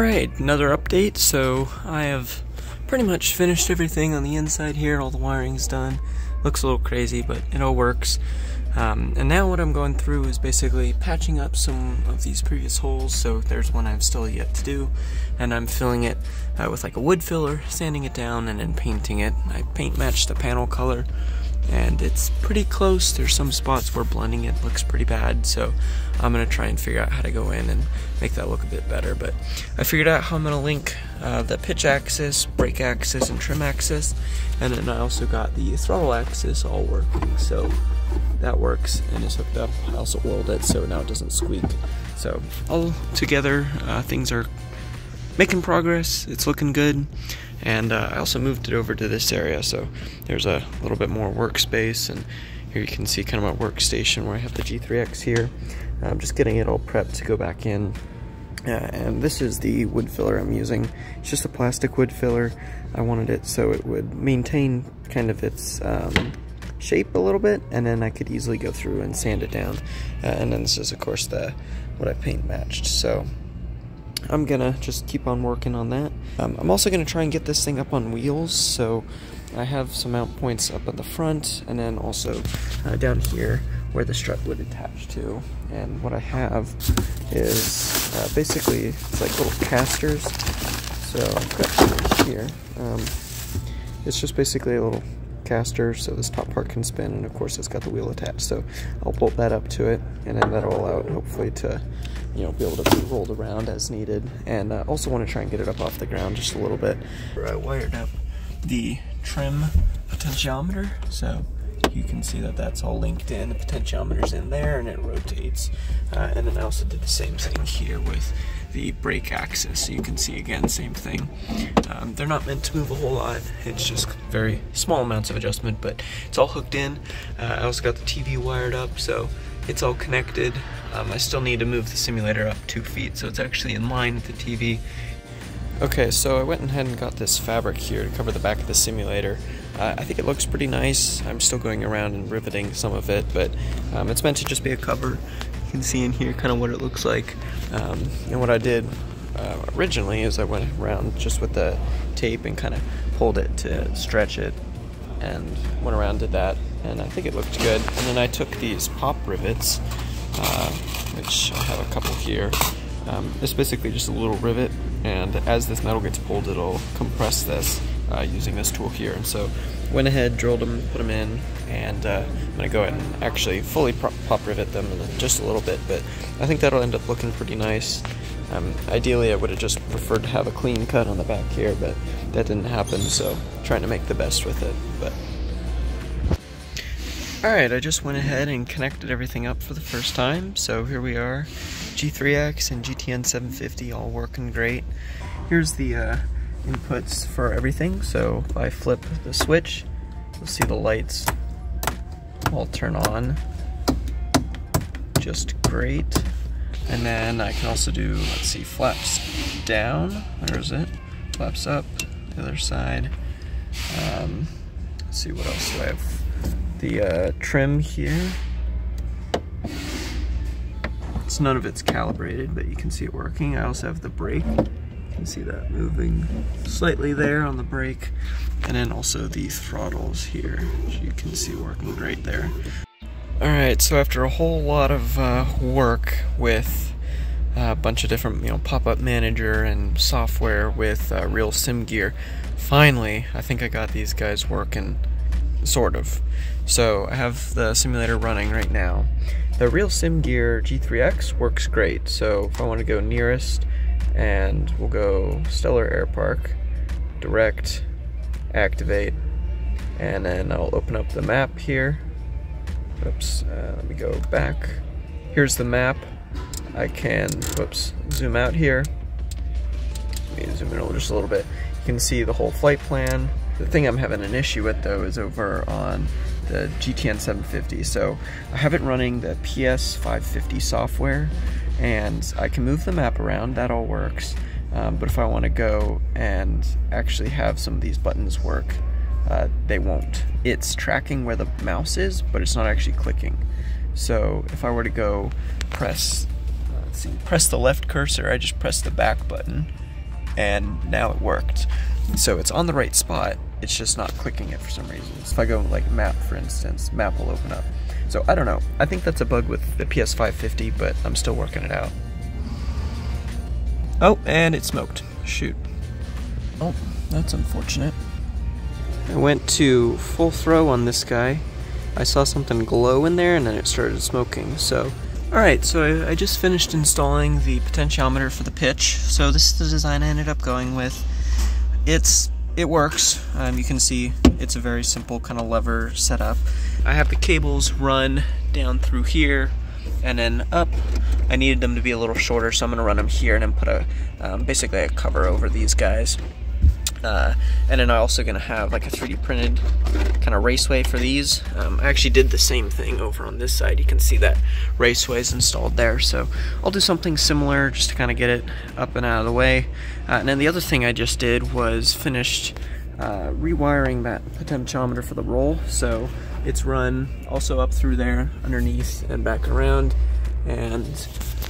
Alright, another update. So I have pretty much finished everything on the inside here. All the wiring's done. Looks a little crazy, but it all works. And now what I'm going through is basically patching up some of these previous holes. So there's one I've still yet to do, and I'm filling it with like a wood filler, sanding it down, and then painting it. I paint matched the panel color, and it's pretty close. There's some spots where blending it looks pretty bad, so I'm gonna try and figure out how to go in and make that look a bit better. But I figured out how I'm gonna link the pitch axis, brake axis, and trim axis, and then I also got the throttle axis all working, so that works and is hooked up. I also oiled it so now it doesn't squeak. So all together, things are making progress. It's looking good. And I also moved it over to this area, so there's a little bit more workspace, and here you can see kind of my workstation where I have the G3X here. I'm just getting it all prepped to go back in. And this is the wood filler I'm using. It's just a plastic wood filler. I wanted it so it would maintain kind of its shape a little bit, and then I could easily go through and sand it down. And then this is of course what I paint matched. So I'm gonna just keep on working on that. I'm also gonna try and get this thing up on wheels, so I have some mount points up at the front, and then also down here where the strut would attach to. And what I have is basically it's like little casters. So I've got these here. It's just basically a little caster, so this top part can spin, and of course it's got the wheel attached. So I'll bolt that up to it, and then that'll allow it hopefully to, you know, be able to be rolled around as needed. And also want to try and get it up off the ground just a little bit. I wired up the trim potentiometer, so you can see that that's all linked in. The potentiometer's in there and it rotates. And then I also did the same thing here with the brake axis. So you can see again, same thing. They're not meant to move a whole lot. It's just very small amounts of adjustment, but it's all hooked in. I also got the TV wired up, so it's all connected. I still need to move the simulator up 2 feet, so it's actually in line with the TV. Okay, so I went ahead and got this fabric here to cover the back of the simulator. I think it looks pretty nice. I'm still going around and riveting some of it, but it's meant to just be a cover. You can see in here kind of what it looks like. And what I did originally is I went around just with the tape and kind of pulled it to stretch it, and went around, did that, and I think it looked good. And then I took these pop rivets, which I have a couple here. It's basically just a little rivet, and as this metal gets pulled, it'll compress this using this tool here. And so went ahead, drilled them, put them in, and I'm going to go ahead and actually fully pop rivet them in just a little bit, but I think that'll end up looking pretty nice. Ideally I would have just preferred to have a clean cut on the back here, but that didn't happen, so trying to make the best with it. But alright, I just went ahead and connected everything up for the first time, so here we are. G3X and GTN 750 all working great. Here's the inputs for everything, so if I flip the switch, you'll see the lights all turn on just great. And then I can also do, let's see, flaps down, where is it? Flaps up, the other side. Let's see, what else do I have? The trim here. None of it's calibrated, but you can see it working. I also have the brake. You can see that moving slightly there on the brake. And then also the throttles here, which you can see working great there. Alright, so after a whole lot of work with a bunch of different, pop-up manager and software with real sim gear, finally, I think I got these guys working, sort of. So I have the simulator running right now. The Real Sim Gear G3X works great, so if I want to go nearest, and we'll go Stellar Air Park, direct, activate, and then I'll open up the map here. Oops, let me go back. Here's the map. I can, whoops, zoom out here. Let me zoom in just a little bit. You can see the whole flight plan. The thing I'm having an issue with though is over on the GTN 750. So I have it running the PS 550 software, and I can move the map around, that all works. But if I want to go and actually have some of these buttons work, they won't. It's tracking where the mouse is, but it's not actually clicking. So if I were to go press, press the left cursor, I just press the back button, and now it worked. So it's on the right spot, it's just not clicking it for some reason. So if I go like map, for instance, map will open up. So I don't know, I think that's a bug with the PS550, but I'm still working it out. Oh, and it smoked. Shoot. Oh, that's unfortunate. I went to full throw on this guy. I saw something glow in there and then it started smoking, so. Alright, so I just finished installing the potentiometer for the pitch. So this is the design I ended up going with. It works. You can see it's a very simple kind of lever setup. I have the cables run down through here and then up. I needed them to be a little shorter, so I'm gonna run them here and then put a basically a cover over these guys. And then I'm also gonna have like a 3D printed kind of raceway for these. I actually did the same thing over on this side. You can see that raceway is installed there, so I'll do something similar just to kind of get it up and out of the way. And then the other thing I just did was finished rewiring that potentiometer for the roll, so it's run also up through there, underneath and back around, and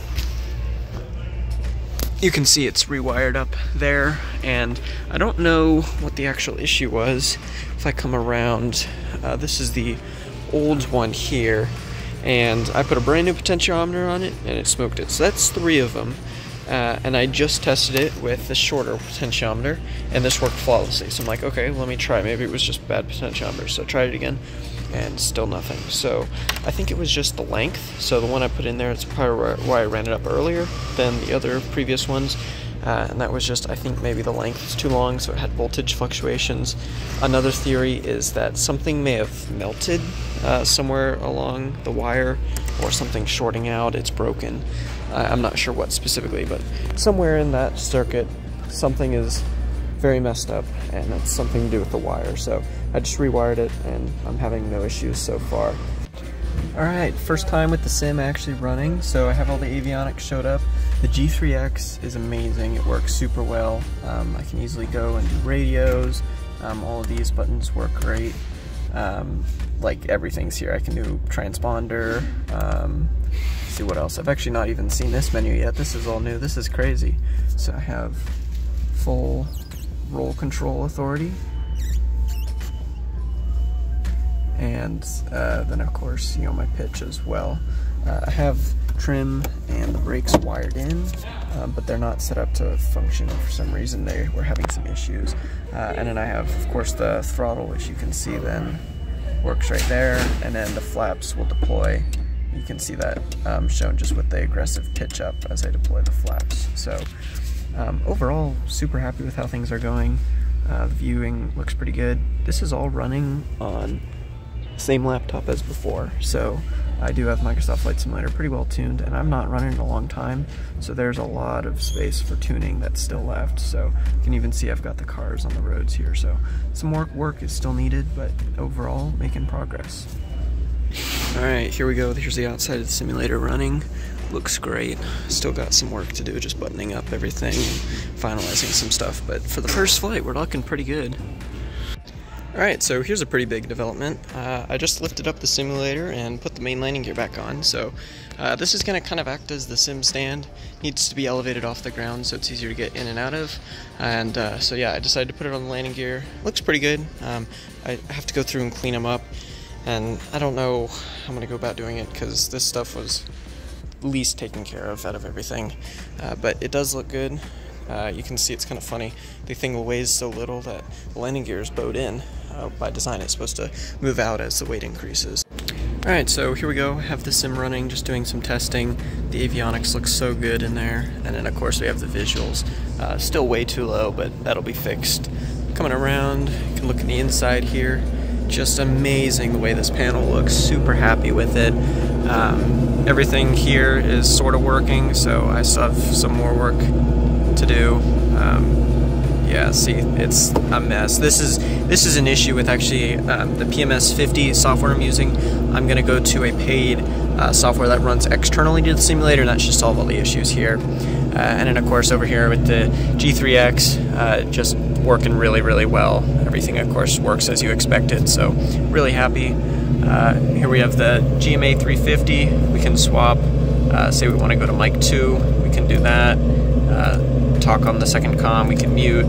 you can see it's rewired up there. And I don't know what the actual issue was. If I come around, this is the old one here, and I put a brand new potentiometer on it and it smoked it. So that's 3 of them. And I just tested it with the shorter potentiometer and this worked flawlessly. So I'm like, okay, let me try. Maybe it was just bad potentiometer. So I tried it again and still nothing. So I think it was just the length. So the one I put in there, it's probably why I ran it up earlier than the other previous ones. And that was just, I think maybe the length is too long, so it had voltage fluctuations. Another theory is that something may have melted somewhere along the wire, or something shorting out, it's broken. I'm not sure what specifically, but somewhere in that circuit, something is very messed up, and it's something to do with the wire. So I just rewired it, and I'm having no issues so far. Alright, first time with the sim actually running, so I have all the avionics showed up. The G3X is amazing, it works super well. I can easily go and do radios, all of these buttons work great. Like everything's here, I can do transponder, see what else. I've actually not even seen this menu yet, this is all new, this is crazy. So I have full roll control authority. And then of course, you know, my pitch as well. I have trim and the brakes wired in, but they're not set up to function for some reason. They were having some issues. And then I have, of course, the throttle, which you can see then works right there, and then the flaps will deploy. You can see that shown just with the aggressive pitch up as I deploy the flaps. So overall, super happy with how things are going. The viewing looks pretty good. This is all running on same laptop as before, so I do have Microsoft Flight Simulator pretty well tuned, and I'm not running in a long time, so there's a lot of space for tuning that's still left. So you can even see I've got the cars on the roads here, so some more work is still needed, but overall making progress. Alright, here we go. Here's the outside of the simulator running. Looks great. Still got some work to do, just buttoning up everything, finalizing some stuff, but for the first flight we're looking pretty good. Alright, so here's a pretty big development. I just lifted up the simulator and put the main landing gear back on. So this is going to kind of act as the sim stand. Needs to be elevated off the ground so it's easier to get in and out of. And so yeah, I decided to put it on the landing gear. Looks pretty good. I have to go through and clean them up. And I don't know how I'm going to go about doing it because this stuff was least taken care of out of everything. But it does look good. You can see it's kind of funny. The thing weighs so little that the landing gear is bowed in. By design, it's supposed to move out as the weight increases. Alright, so here we go. I have the sim running, just doing some testing. The avionics looks so good in there. And then of course we have the visuals. Still way too low, but that'll be fixed. Coming around, you can look at the inside here. Just amazing the way this panel looks. Super happy with it. Everything here is sort of working, so I still have some more work to do. Yeah, see, it's a mess. This is an issue with actually the PMS 50 software I'm using. I'm going to go to a paid software that runs externally to the simulator, and that should solve all the issues here. And then of course over here with the G3X, just working really, really well. Everything of course works as you expected, so really happy. Here we have the GMA 350. We can swap, say we want to go to mic 2. We can do that. Talk on the second comm, we can mute,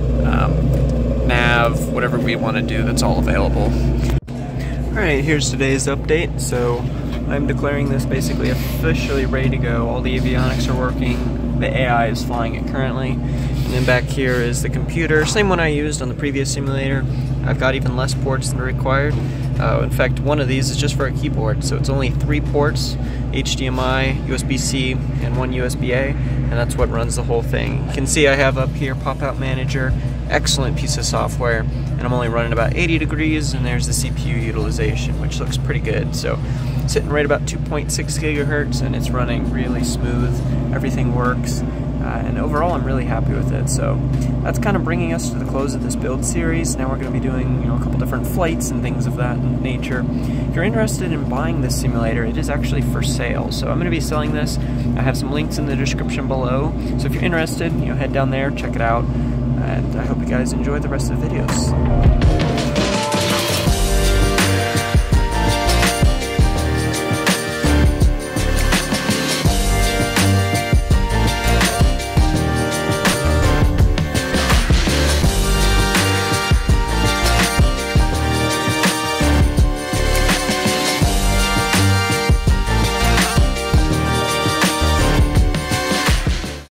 nav, whatever we want to do, that's all available. Alright, here's today's update. So I'm declaring this basically officially ready to go. All the avionics are working, the AI is flying it currently, and then back here is the computer, same one I used on the previous simulator. I've got even less ports than required. In fact, one of these is just for a keyboard, so it's only 3 ports, HDMI, USB-C, and 1 USB-A, and that's what runs the whole thing. You can see I have up here Pop-Out Manager, excellent piece of software, and I'm only running about 80 degrees, and there's the CPU utilization, which looks pretty good. So sitting right about 2.6 gigahertz, and it's running really smooth, everything works. And overall, I'm really happy with it. So that's kind of bringing us to the close of this build series. Now we're going to be doing, a couple different flights and things of that nature. If you're interested in buying this simulator, it is actually for sale. So I'm going to be selling this. I have some links in the description below. So if you're interested, head down there, check it out. And I hope you guys enjoy the rest of the videos.